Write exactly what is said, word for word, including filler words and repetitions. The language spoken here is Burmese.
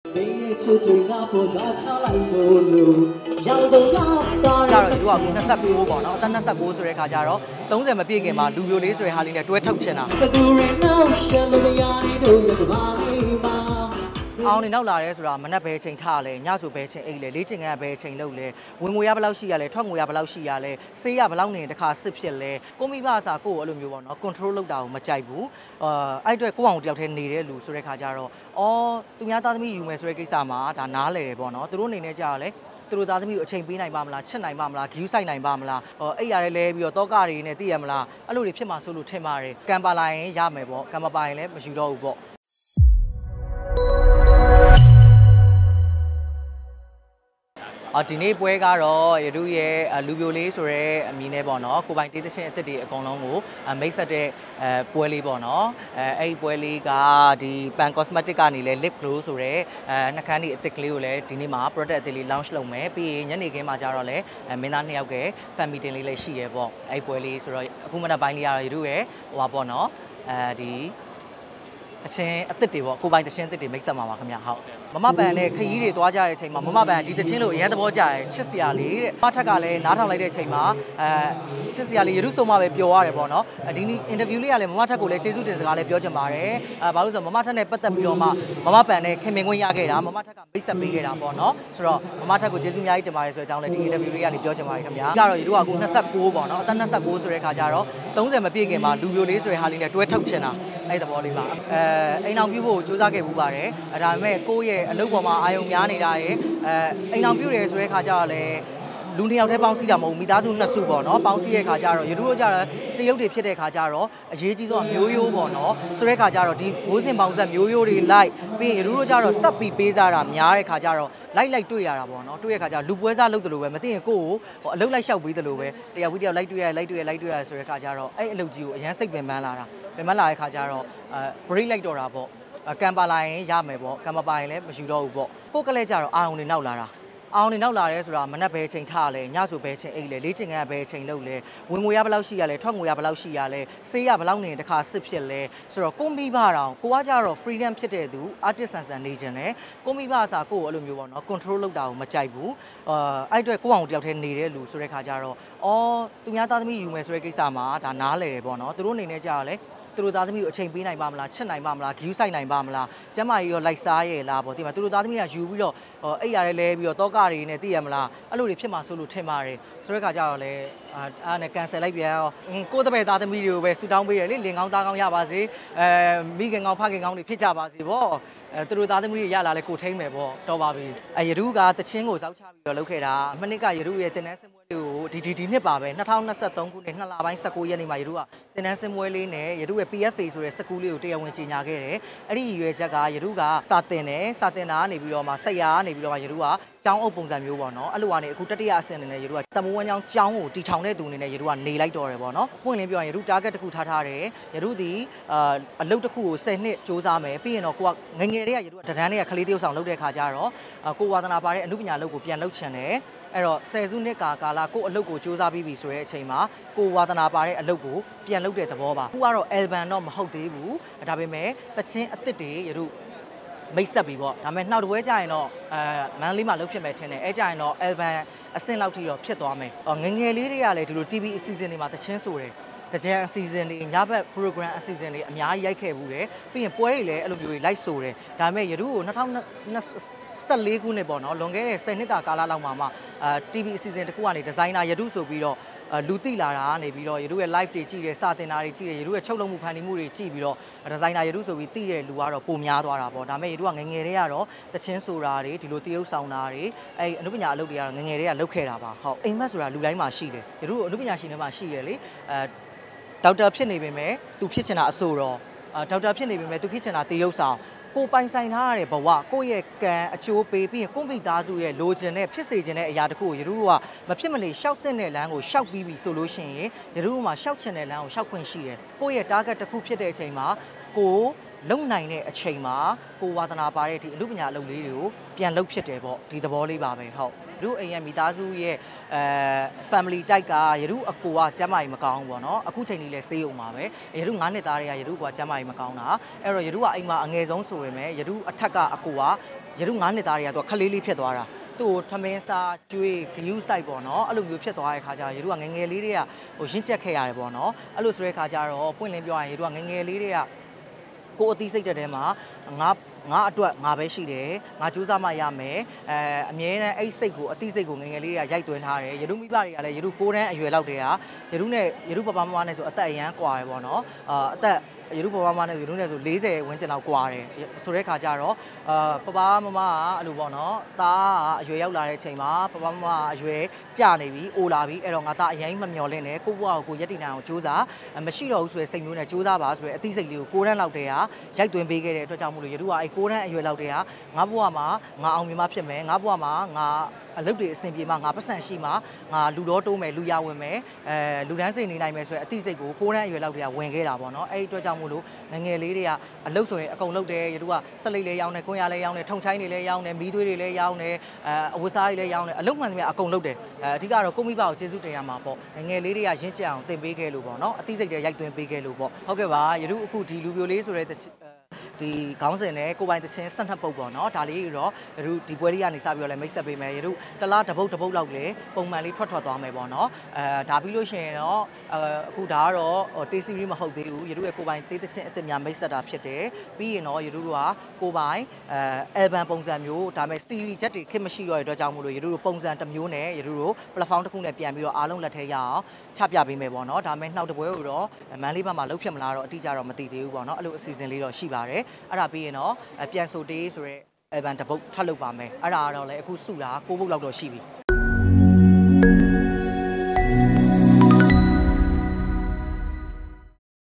ကနှစ်ဆက်ကိုပေါ့နော်အသက်နှစ်ဆက်ကိုဆိုတဲ့ခါကျတော့သုံးဆယ်မပြည့်ခင်မှာလူပြိုလေးဆိုတဲ့ဟာလေးနဲ့တွဲထုတ်ချင်တာအောင်နေနောက်လာရဲဆိုတာမနှက်ပဲချိန်ထားလဲညဆိုပဲချိန်အိတ်လဲလေးချိန်ကပဲချိန်လုပ်လဲဝင်ငွေရဘယ်လောက်ရှိရလဲထွက်ငွေရဘယ်လောက်ရှိရလဲစေးရဘယ်လောက်နေတခါစစ်ဖြစ်လဲကိုမိဘအစားကိုယ်အဲ့လိုမျိုးပေါ့နော် control လုပ်တာကိုမကြိုက်ဘူးအာအဲ့အတွက်ကိုအောင်တယောက်တည်းနေတဲ့လူဆိုတဲ့ခါကျတော့အော်သူများသားသမီးယူမယ်ဆိုတဲ့ကိစ္စမှာဒါနားလဲတယ်ပေါ့နော်သူတို့အနေနဲ့ကြာလဲသူတို့သားသမီးကိုအချိန်ပေးနိုင်ပါမလားချစ်နိုင်ပါမလားဂယူးဆိုင်နိုင်ပါမလားဟောအဲ့ရလဲလဲပြီးတော့တောကတွေနဲ့သိရမလားအဲ့လိုတွေဖြစ်မှာဆိုလို့ထင်ပါတယ်ကံပါလာရင်ရမယ်ပေါ့ကံမပါရင်လည်းမယူတော့ဘူးပေါ့အော်ဒီနေ့ပွဲကတော့ရတို့ရဲ့လူပြိုလေးဆိုရဲအမည်နဲ့ပေါ့နော်ကိုပိုင်တေးသချင်းအသစ်တွေအကုန်လုံးကိုမိတ်ဆက်တဲ့အဲပွဲလေးပေါ့နော်အဲအဲ့ဒီပွဲလေးကဒီ Pan Cosmetic ကနေလဲ Lip Glow ဆိုရဲအဲနှာခမ်းဒီအသစ်ကလေးကိုလည်းဒီနေ့မှာ product အသစ်လေး launch လုပ်မယ်ပြီးရင်ညနေခင်းမှာကျတော့လဲမင်းသားနှစ်ယောက်က fan meeting လေးလည်းရှိရပေါ့အဲ့ပွဲလေးဆိုတော့အခုမှနောက်ပိုင်းလေးကတော့ရတို့ရဲ့ဟိုပါပေါ့နော်အဲဒီအချင်းအသစ်တွေပေါ့ကိုပိုင်တချင်းအသစ်တွေမိတ်ဆက်မှာပါခင်ဗျဟုတ်မမပန်နဲ့ခရီးတွေသွားကြတဲ့အချိန်မှာမမပန်ဒီတချင်းလို့အရန်သဘောကျတယ်ချစ်စရာလေးတဲ့မထက်ကလည်းနားထောင်လိုက်တဲ့အချိန်မှာအဲချစ်စရာလေးရရုဆုံးမပဲပျော်ရတယ်ပေါ့နော်ဒီနေ့အင်တာဗျူးလေးကလည်းမမထက်ကိုလည်းကျေးဇူးတင်စကားလေးပြောချင်ပါတယ်အဲဘာလို့ဆိုတော့မမထက်နဲ့ပတ်သက်ပြီးတော့မှမမပန်နဲ့ခင်မင်ခွင့်ရခဲ့တာမမထက်ကမိတ်ဆက်ပေးခဲ့တာပေါ့နော်ဆိုတော့မမထက်ကိုကျေးဇူးအများကြီးတင်ပါတယ်ဆိုတဲ့အကြောင်းလည်းဒီအင်တာဗျူးလေးကနေပြောချင်ပါတယ်ခင်ဗျာကတော့ရတို့ကအခုနှစ်ဆက်ကိုပေါ့နော်အသက်နှစ်ဆက်ကိုဆိုတဲ့ခါကျတော့သုံးဆယ်မပြည့်ခင်မှာလူပြိုလေးဆိုတဲ့ဟာလေးနဲ့တွဲထုတ်ချင်တာအဲ့သဘောလေးပါအဲအိမ်အောင်ပြုဖို့စူးစမ်းခဲ့မှုပါတယ်အဲဒါပေမဲ့ကိုယ့်ရဲ့အလုပ်ပေါ်မှာအာရုံများနေတာရယ်အဲအိမ်အောင်ပြုတယ်ဆိုတဲ့ခါကျတော့လေလူနှစ်ယောက်တည်းပေါင်းစည်းတာမဟုတ်မိသားစုနှစ်စုပေါ့နော်ပေါင်းစည်းတဲ့ခါကျတော့ရတို့တို့ကျတော့တရုတ်တွေဖြစ်တဲ့ခါကျတော့အရေးကြီးဆုံးမျိုးရိုးပေါ့နော်ဆိုတဲ့ခါကျတော့ဒီဘိုးစင်ပေါင်းဆက်မျိုးရိုးတွေလိုက်ပြီးရင်ရတို့တို့ကျတော့စက်ပြီးပေးစားတာများတဲ့ခါကျတော့လိုက်လိုက်တွေ့ရတာပေါ့နော်တွေ့ရခါကျလူပွဲစားလုပ်တယ်လို့ပဲမသိရင်ကိုယ့်ကိုအလုပ်လိုက်လျှောက်ပေးတယ်လို့ပဲတယောက်ပြီးတယောက်လိုက်တွေ့ရလိုက်တွေ့ရလိုက်တွေ့ရဆိုတဲ့ခါကျတော့အဲ့အလုပ်ကြီးကိုအရန်စိတ်ပင်ပန်းလာတာပင်ပန်းလာတဲ့ခါကျတော့အဲ break လိုက်တော့တာပေါ့ကံပါလာရင်ရမယ်ပေါ့ကံမပါရင်လည်းမယူတော့ဘူးပေါ့ကိုကလေးကြတော့အာအောင်နေနောက်လာတာအာအောင်နေနောက်လာရဲဆိုတာမနှက်ပဲချိန်ထားလဲညဆိုပဲချိန်အိတ်လဲလေးချိန်ကပဲချိန်လုပ်လဲဝင်ငွေရဘယ်လောက်ရှိရလဲထွက်ငွေရဘယ်လောက်ရှိရလဲစေးရဘယ်လောက်နေတခါစစ်ဖြစ်လဲဆိုတော့ကိုမိဘတောင်ကိုကကြတော့ freedom ဖြစ်တဲ့သူ artist ဆန်ဆန်နေခြင်းနဲ့ကိုမိဘအစားကိုယ်အဲ့လိုမျိုးပေါ့နော် control လုပ်တာကိုမကြိုက်ဘူးအာအဲ့အတွက်ကိုအောင်တယောက်တည်းနေတဲ့လူဆိုတဲ့ခါကျတော့အော်သူများသားသမီးယူမယ်ဆိုတဲ့ကိစ္စမှာဒါနားလဲတယ်ပေါ့နော်သူတို့အနေနဲ့ကြာတော့လဲသူတို့သားသမီးကိုအချိန်ပေးနိုင်ပါမလားချစ်နိုင်ပါမလားဂယူးဆိုင်နိုင်ပါမလားကျမကြီးရောလိုက်စားရဲ့လားပေါ့ဒီမှာသူတို့သားသမီးကယူပြီးတော့အဲ့ရလဲလဲပြီးတော့တောကတွေနဲ့သိရမလားအဲ့လိုတွေဖြစ်မှာဆိုလို့ထင်ပါတယ်ဆိုတဲ့ခါကျတော့လဲအားနဲ့ကန်ဆယ်လိုက်ပြန်ရောကိုယ့်တပည့်သားသမီးတွေကိုပဲဆူတောင်းပေးရလေလင်ကောင်းသားကောင်းရပါစေအဲမိခင်ကောင်းဖခင်ကောင်းတွေဖြစ်ကြပါစေပေါ့အဲသူတို့သားသမီးတွေရလာလဲကိုထိမ့်မယ်ပေါ့တော်ပါပြီအဲရတုကတချင်းကိုစောက်ချပြီးတော့လုပ်ခဲ့တာမနစ်ကရတုရဲ့တင်တန်းစင်ပွဲလေးကိုဒီဒီဒီနှစ်ပါပဲ၂၀၂၃ခုနှစ်နှစ်လပိုင်း၁၉ရက်နေ့မှာရတုကတင်တန်းစင်ပွဲလေးနဲ့ရတုရဲ့ P F A ဆိုတဲ့စကူးလေးကိုတရားဝင်ကြေညာခဲ့တယ်အဲ့ဒီရွယ်ချက်ကရတုကစာတင်တယ်စာတင်တာကနေပြီးတော့မှဆက်ရကနေပြီးတော့မှရတုကကျောင်းအုပ်ပုံစံမျိုးပေါ့နော်အဲ့လိုကနေအခုတတိယအဆင့်အနေနဲ့ရတုကတမိုးဝမ်းကျောင်းကျောင်းကိုတီထောင်တဲ့သူအနေနဲ့ရတုကနေလိုက်တော့တယ်ပေါ့နော်ပွင့်လင်းပြောရင်ရတု target တစ်ခုထားထားတယ်ရတုဒီအာအလုပ်တစ်ခုကို၁၀နှစ်စူးစမ်းမယ်ပြီးရင်တော့ကိုကငငယ်တွေကရတုကတန်းတွေကခလေးတယောက်ဆောင်လုပ်တဲ့ခါကျတော့ကိုဝါသနာပါတဲ့အမှုပညာလုပ်ကိုပြန်လုပ်ချင်တယ်အဲ့တော့ဆယ်စုနှစ်ကာကာလကိုအလုပ်ကိုစူးစမ်းပြီးပြီဆိုတဲ့အချိန်မှာကိုဝါသနာပါတဲ့အလုပ်ကိုပြန်လုပ်တဲ့သဘောပါအခုကတော့ album တော့မဟုတ်သေးဘူးဒါပေမဲ့တချင်းအသစ်တွေရတုမိတ်ဆက်ပြီပေါ့ဒါပေမဲ့နှောက်တပွဲကြရင်တော့အဲမန်လေးမှာလုပ်ဖြစ်မယ်ထင်တယ်အဲကြရင်တော့ album အဆင့်လောက်ထိတော့ဖြစ်သွားမယ်ငငယ်လေးတွေကလည်းဒီလို T V အစီအစဉ်တွေမှာတချင်းဆိုတယ်တကြံအစီအစဉ်တွေညဘက် program အစီအစဉ်တွေအများကြီးရိုက်ခဲ့ဘူးတယ်ပြီးရင်ပွဲတွေလည်းအဲ့လိုမျိုးတွေလိုက်ဆိုတယ်ဒါပေမဲ့ရတုကို၂၀၁၄ခုနှစ်ပေါ့နော်လွန်ခဲ့တဲ့၁၀နှစ်တာကာလလောက်မှာမှအာ T V အစီအစဉ်တစ်ခုကနေဒီဇိုင်နာရတုဆိုပြီးတော့လူသိလာတာကနေပြီးတော့ရတုရဲ့ live တွေကြည့်တယ်စာတင်တာတွေကြည့်တယ်ရတုရဲ့ချုပ်လုပ်မှုဖန်တီးမှုတွေကြည့်ပြီးတော့ဒီဇိုင်နာရတုဆိုပြီးသိတဲ့လူကတော့ပုံများသွားတာပေါ့ဒါပေမဲ့ရတုကငငယ်တွေကတော့တချင်းဆိုတာတွေဒီလိုတရုပ်ဆောင်တာတွေအဲ့အနုပညာအလုပ်တွေကတော့ငငယ်တွေကလုပ်ခဲ့တာပါဟုတ်အိမ်မက်ဆိုတာလူတိုင်းမှာရှိတယ်ရတုအနုပညာရှင်တွေမှာရှိရလေအဲဒေါက်တာဖြစ်နေပေမဲ့သူဖြစ်ချင်တာအဆိုတော်ဒေါက်တာဖြစ်နေပေမဲ့သူဖြစ်ချင်တာတရုပ်ဆောင်ကိုပိုင်ဆိုင်ထားရတဲ့ဘဝကိုယ့်ရဲ့ကံအကျိုးပေးပြီးရင်ကိုမိသားစုရဲ့လိုချင်တဲ့ဖြစ်စေချင်တဲ့အရာတခုကိုရတုကမဖြစ်မနေရှောက်တဲ့လမ်းကိုရှောက်ပြီးပြီဆိုလို့ရှိရင်ရတုမှာရှောက်ချင်တဲ့လမ်းကိုရှောက်ခွင့်ရှိတယ်ကိုယ့်ရဲ့ target တစ်ခုဖြစ်တဲ့အချိန်မှာကိုလုံနိုင်တဲ့အချိန်မှာကိုဝါသနာပါတဲ့ဒီအမှုပညာအလုပ်လေးတွေကိုပြန်လုပ်ဖြစ်တယ်ပေါ့ဒီသဘောလေးပါပဲဟုတ်ရတုအိမ်ရဲ့မိသားစုရဲ့အဲ family type ကရတုအကိုကကျမ်းမာရေးမကောင်းဘူးပေါ့နော်အခုချိန်ကြီးလဲဆေးရုံပါပဲရတုငါးနှစ်သားတွေကရတုကကျမ်းမာရေးမကောင်းတာအဲ့တော့ရတုကအိမ်မှာအငယ်ဆုံးဆိုပေမဲ့ရတုအထက်ကအကိုကရတုငါးနှစ်သားတွေကသူခလေးလေးဖြစ်သွားတာသူ့ကိုထမင်းစားကျွေးဂယူးဆိုင်ပေါ့နော်အဲ့လိုမျိုးဖြစ်သွားတဲ့ခါကျရတုကငငယ်လေးတွေကဟိုရင့်ကျက်ခဲ့ရတယ်ပေါ့နော်အဲ့လိုဆိုတဲ့ခါကျတော့ပွင့်လင်းပြောရရင်ရတုကငငယ်လေးတွေကကိုအသီးစိတ်တဲ့ထဲမှာငါငါအတွက်ငါပဲရှိတယ်ငါစူးစမ်းမှရမယ်အဲအမြဲတမ်းအဲ့စိတ်ကိုအသီးစိတ်ကိုငငယ်လေးတွေကရိုက်သွင်းထားတယ်ရတုမိဘတွေကလည်းရတုကိုးတန်းအရွယ်လောက်တည်းဟာရတုနဲ့ရတုပပမမနဲ့ဆိုအသက်အရန်ကွာရယ်ပေါ့နော်အာအသက်ရတုပပမနဲ့ရတုနဲ့ဆို၄၀ဝန်းကျင်လောက်ကွာတယ်ဆိုတဲ့ခါကျတော့အာပပမမကအဲ့လိုပေါ့နော်သားကအရွယ်ရောက်လာတဲ့အချိန်မှာပပမမအရွယ်ကျနေပြီအိုလာပြီအဲ့တော့ငါသားအရင်မမျော်လင့်နဲ့ကိုဘွားကိုကိုရက်တီနိုင်အောင်စူးစမ်းမရှိတော့ဘူးဆိုတဲ့စိတ်မျိုးနဲ့စူးစမ်းပါဆိုတဲ့အသီးစိတ်လေးကိုကိုးတန်းလောက်တည်းဟာရိုက်သွင်းပေးခဲ့တဲ့အတွက်ကြောင့်မို့လို့ရတုကအဲ့ကိုးတန်းအရွယ်လောက်တည်းဟာငါဘွားမှာငါအောင်မြင်မှဖြစ်မယ်ငါဘွားမှာငါအလုပ်တွေအဆင်ပြေမှငါပတ်စံရှိမှငါလူတော်တိုးမယ်လူရဝင်မယ်အဲလူတန်းစိတ်နေနိုင်မယ်ဆိုရင်အသိစိတ်ကိုကိုးတန်းအရွယ်လောက်တည်းကဝင်ခဲ့တာပေါ့နော်အဲ့ဒီအတွက်ကြောင့်မို့လို့ငငယ်လေးတွေကအလုပ်ဆိုရင်အကုန်လုပ်တယ်ရတုကဆက်လိတ်လေးရောင်းတယ်ကွန်ရလေးရောင်းတယ်ထုံချိုင်းတွေလည်းရောင်းတယ်မီးသွေးတွေလည်းရောင်းတယ်အဲအဝတ်စားတွေလည်းရောင်းတယ်အလုပ်မှန်သမျှအကုန်လုပ်တယ်အဲအဓိကတော့ကိုမိဘကိုကျေးဇူးတင်ရမှာပေါ့ငငယ်လေးတွေကရင့်ကျက်အောင်သင်ပေးခဲ့လို့ပေါ့နော်အသိစိတ်တွေရိုက်သွင်းပေးခဲ့လို့ပေါ့ဟုတ်ကဲ့ပါရတုအခုဒီလူပြိုလေးဆိုတဲ့ဒီခေါင်းစဉ်နဲ့ကိုပိုင်သချင်းဆက်နှစ်ပုတ်ပေါ့နော်ဒါလေးတော့ရတုဒီပွဲလေးကနေစပြီးတော့လည်းမိတ်ဆက်ပေးမယ်ရတုတလားတပုတ်တပုတ်လောက်လေပုံမှန်လေးထွက်ထွက်သွားမယ်ပေါ့နော်အဲဒါပြီးလို့ရှိရင်တော့အခုဒါကတော့တေးစီရီမဟုတ်သေးဘူးရတုရဲ့ကိုပိုင်တေးသချင်းအစ်စ်များမိတ်ဆက်တာဖြစ်တယ်ပြီးရင်တော့ရတုတို့ကကိုပိုင်အဲအယ်ဘမ်ပုံစံမျိုးဒါမဲ့စီရီချက်တွေခက်မရှိတော့တဲ့အတွက်ကြောင့်မို့လို့ရတုတို့ပုံစံတစ်မျိုးနဲ့ရတုတို့ platform တစ်ခုနဲ့ပြန်ပြီးတော့အားလုံးလက်ထဲရအောင်ချပြပေးမယ်ပေါ့နော်ဒါမဲ့နှောက်တပွဲကိုတော့မန်းလေးဘက်မှာလှုပ်ဖြစ်မလားတော့အတိအကျတော့မသိသေးဘူးပေါ့နော်အဲ့လိုအစီအစဉ်လေးတော့ရှိပါတယ်အဲ့ဒါပြီးရင်တော့ပြန်ဆိုတေးဆိုရဲအယ်ဘန်တပုတ်ထပ်လုပ်ပါမယ်အဲ့ဒါကတော့လည်းအခုစုတာကိုးပုတ်လောက်တော့ရှိပြီ